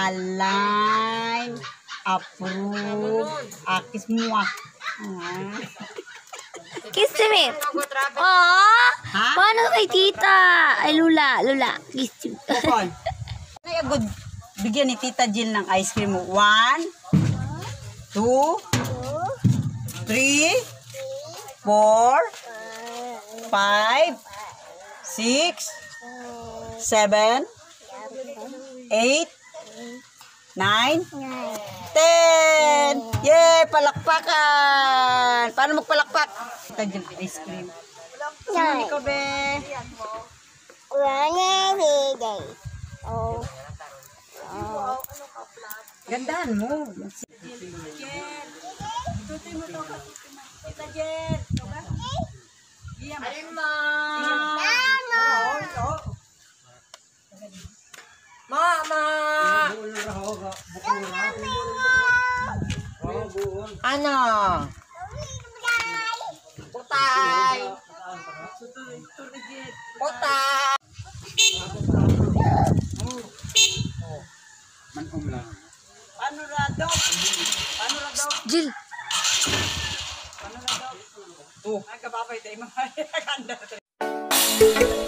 align, approve, kiss mo Kiss me. Oh, paano kay tita? Ay, Lula. Kiss me. Popon. Ay, agad. Bigyan ni Tita Jill ng ice cream mo. 1, 2, 3, 4, 5, 6, 7, 8, 9, 10. Yay! Palakpakan! Paano magpalakpak? Tita Jill, ice cream. Sino ikaw, be? Gandahan mo. Mama! Ano? Putay! Putay! Paano rado? Jill. Paano rado? Ay, kababay tayo mga